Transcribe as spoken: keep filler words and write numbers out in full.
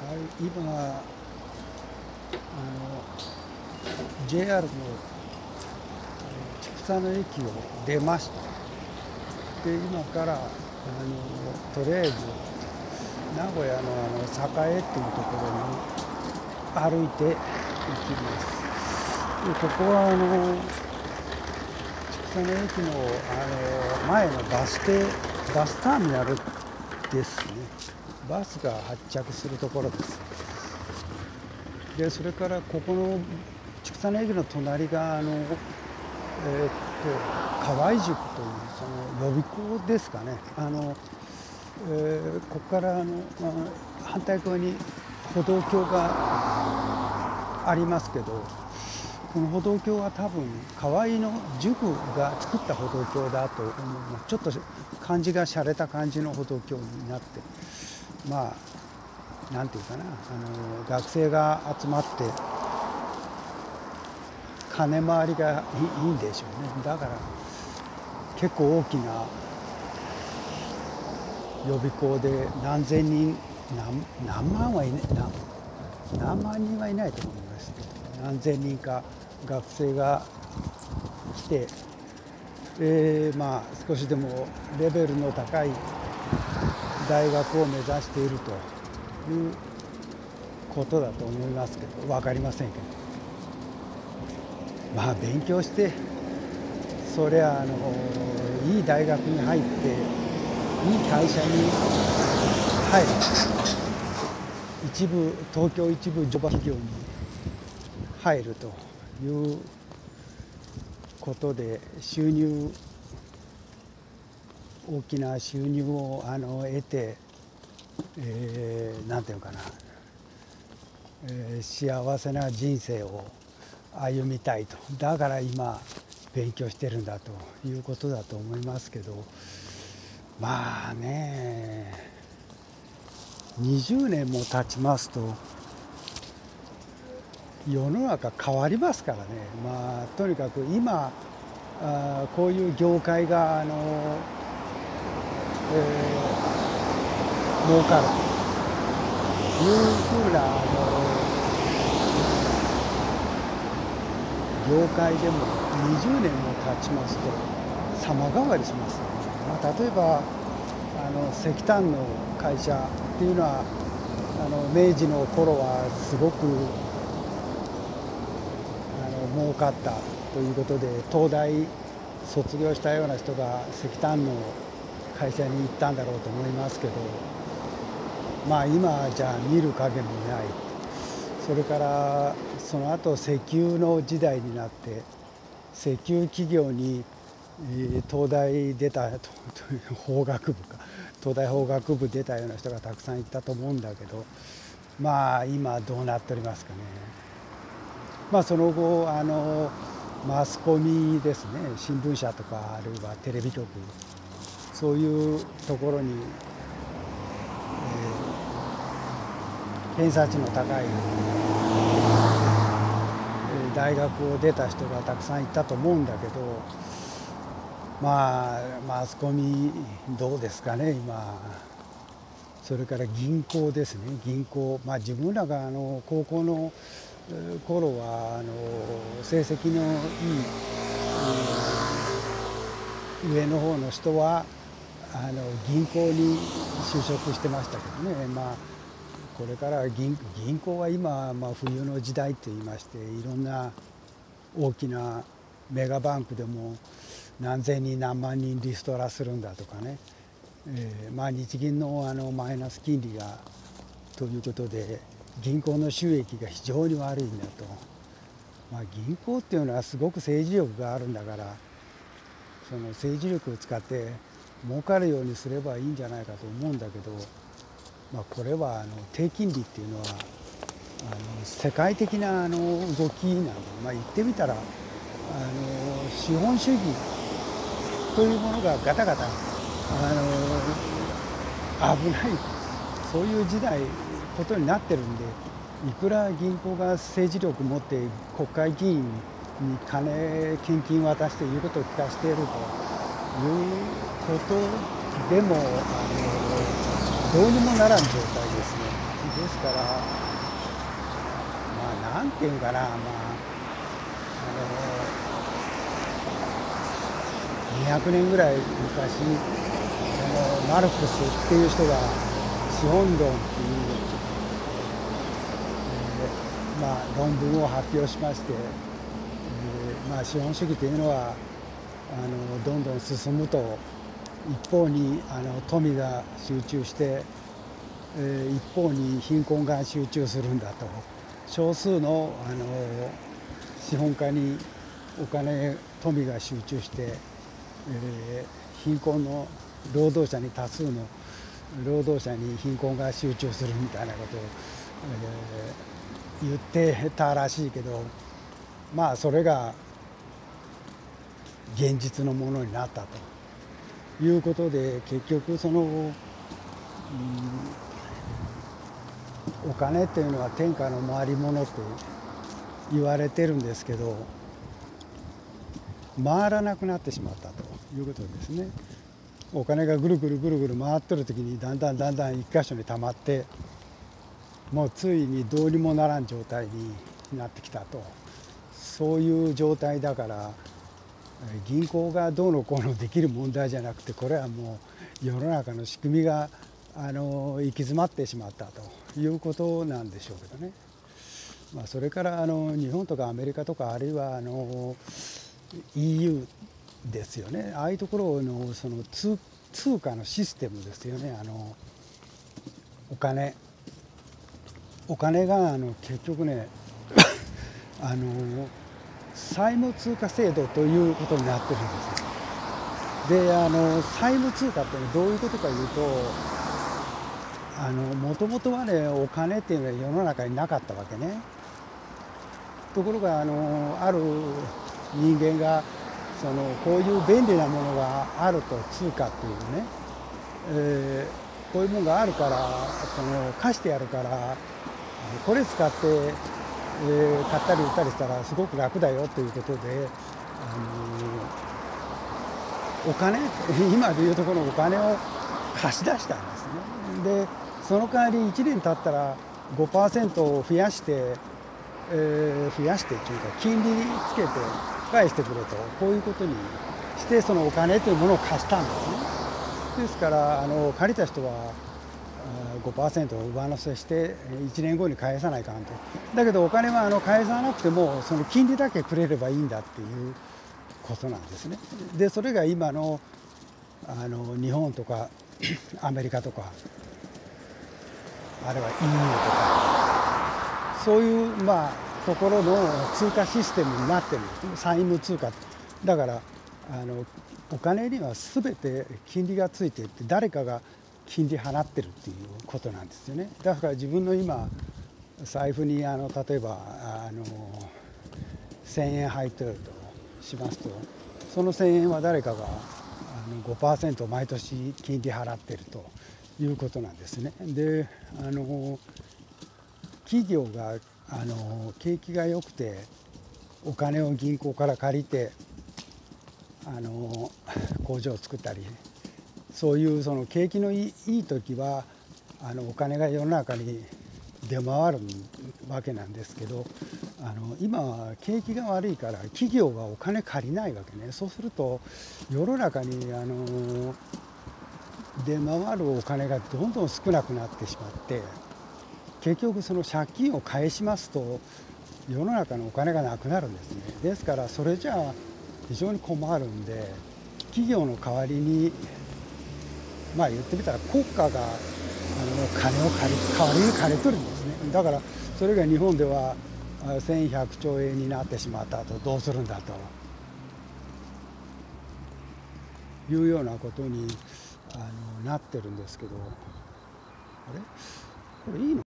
今あの ジェイアール の千種の駅を出ました。で今からあのとりあえず名古屋のあの栄っていうところに歩いて行きます。でここはあの千種の駅のあの前のバス停バスターミナルですね。バスが発着するところです。でそれからここの千種の駅の隣があの、えー、っと河合塾というその予備校ですかね。あの、えー、ここからあの反対側に歩道橋がありますけど、この歩道橋は多分河合の塾が作った歩道橋だと思う。ちょっと感じが洒落た感じの歩道橋になって、まあなんていうかな、あの学生が集まって金回りがいいんでしょうね。だから結構大きな予備校で何千人 何, 何万はいない何何万人はいないと思いますけど、何千人か学生が来て、えー、まあ少しでもレベルの高い大学を目指しているということだと思いますけど、分かりませんけど、まあ勉強してそりゃあのいい大学に入っていい会社に入る、一部東京一部ジョバ企業に入るということで収入大きな収入をあの得て、えー、なんていうかな、えー、幸せな人生を歩みたいと。だから今勉強してるんだということだと思いますけど、まあねにじゅうねんも経ちますと世の中変わりますからね。まあとにかく今あこういう業界があの、えー、儲かるというふうなあの業界でもにじゅうねんも経ちますと様変わりしますよね。まあ、例えばあの石炭の会社っていうのはあの明治の頃はすごくあの儲かったということで東大卒業したような人が石炭の会社に行ったんだろうと思いますけど、まあ今じゃ見る影もない。それからその後石油の時代になって石油企業に東大出た法学部か東大法学部出たような人がたくさんいたと思うんだけど、まあ今どうなっておりますかね。まあその後あのマスコミですね、新聞社とかあるいはテレビ局、そういうところに、えー、偏差値の高い大学を出た人がたくさんいたと思うんだけど、まあマスコミどうですかね今。それから銀行ですね、銀行、まあ自分らがあの高校の頃はあの成績のいい、えー、上の方の人はあの銀行に就職してましたけどね。まあこれから銀、銀行は今、まあ、冬の時代といいまして、いろんな大きなメガバンクでも何千人何万人リストラするんだとかね、えーまあ、日銀の、あのマイナス金利がということで銀行の収益が非常に悪いんだと。まあ、銀行っていうのはすごく政治力があるんだから、その政治力を使って儲かるようにすればいいんじゃないかと思うんだけど、まあ、これはあの低金利っていうのはあの世界的なあの動きなんで、まあ、言ってみたらあの資本主義というものがガタガタあの危ないそういう時代ことになってるんで、いくら銀行が政治力を持って国会議員に金献金渡して言うことを聞かせているということでもあのどうにもならん状態ですね。 ですから、まあなんていうんかな、まあ、あのにひゃくねんぐらい昔、あのマルクスっていう人が資本論っていう、えーまあ、論文を発表しまして、えーまあ、資本主義というのはあのどんどん進むと一方にあの富が集中して、えー、一方に貧困が集中するんだと。少数の、あの資本家にお金富が集中して、えー、貧困の労働者に多数の労働者に貧困が集中するみたいなことを、えー、言ってたらしいけど、まあそれが現実のものになったということで、結局その、うん、お金っていうのは天下の回り物と言われてるんですけど、回らなくなってしまったということですね。お金がぐるぐるぐるぐる回ってる時にだんだんだんだん一箇所に溜まって、もうついにどうにもならん状態になってきたと。そういう状態だから、銀行がどうのこうのできる問題じゃなくて、これはもう世の中の仕組みがあの行き詰まってしまったということなんでしょうけどね。まあ、それからあの日本とかアメリカとか、あるいはあの イーユー ですよね。ああいうところのその 通, 通貨のシステムですよね。あのお金お金があの結局ねあの債務通貨制度ということになってるんですよ。で、あの債務通貨ってどういうことかいうと、あのもともとはね、お金っていうのは世の中になかったわけね。ところがあのある人間がそのこういう便利なものがあると、通貨っていうね、えー、こういうものがあるから、その貸してやるから、これ使って、えー、買ったり売ったりしたらすごく楽だよということで、あのお金、今でいうところのお金を貸し出したんですね。でその代わりいちねん経ったら ごパーセント を増やして、えー、増やしてというか金利つけて返してくれと、こういうことにしてそのお金というものを貸したんですね。ですからあの借りた人は ごパーセント を上乗せしていちねんごに返さないかんと。だけどお金はあの返さなくてもその金利だけくれればいいんだっていうことなんですね。でそれが今のあの日本とかアメリカとか、あるいは イーユー とか、そういうまあところの通貨システムになってるんですね。債務通貨だから、あのお金には全て金利がついていて、誰かが金利払ってるっていうことなんですよね。だから自分の今財布にあの例えばあのせんえん入ってるとしますと、そのせんえんは誰かがあの ごパーセント 毎年金利払ってるということなんですね。であの企業があの景気が良くてお金を銀行から借りてあの工場を作ったり、そういうその景気のいい時はあのお金が世の中に出回るわけなんですけど、あの今は景気が悪いから企業がお金借りないわけね。そうすると世の中にあの出回るお金がどんどん少なくなってしまって、結局その借金を返しますと世の中のお金がなくなるんですね。ですからそれじゃあ非常に困るんで、企業の代わりにまあ言ってみたら国家があの金を借り代わりに借り取るんですね。だからそれが日本ではせんひゃくちょうえんになってしまったと、どうするんだというようなことにあのなってるんですけど、あれこれいいの